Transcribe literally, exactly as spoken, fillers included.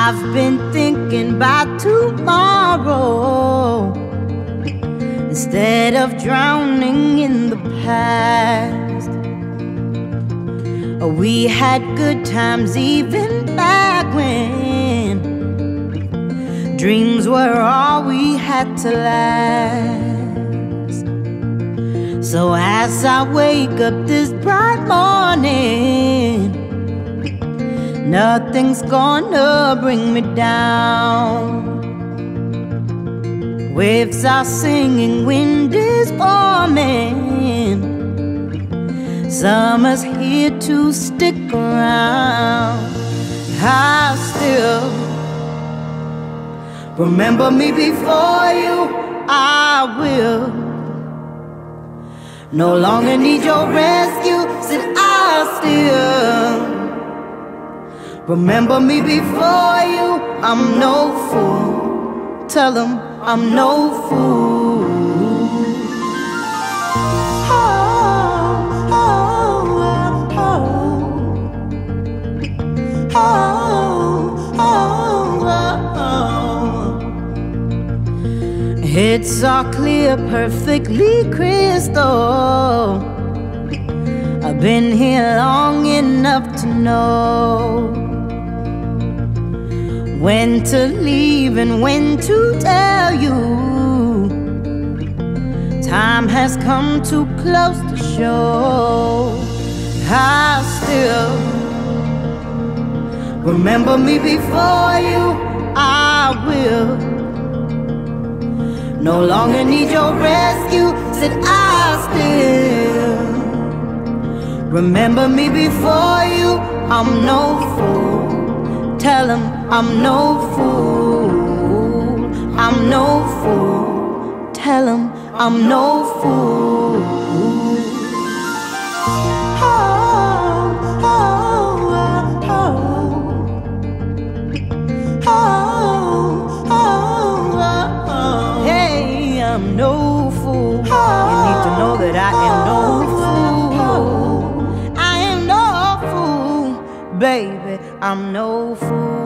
I've been thinking about tomorrow instead of drowning in the past. We had good times even back when dreams were all we had to last. So as I wake up this bright morning, nothing's gonna bring me down. Waves are singing, wind is forming. Summer's here to stick around. I still remember me before you. I will no longer need your rescue. Said I still remember me before you. I'm no fool. Tell them I'm no fool. Oh, oh, oh, oh, oh, oh. It's all clear, perfectly crystal. I've been here long enough to know when to leave and when to tell you. Time has come too close to show. I still remember me before you. I will no longer need your rescue. Said I still remember me before you. I'm no fool. Tell him I'm no fool. I'm no fool. Tell him I'm no fool. Oh, oh, oh, oh, oh, oh. Hey, I'm no fool. You need to know that I am no fool. I am no fool, baby. I'm no fool.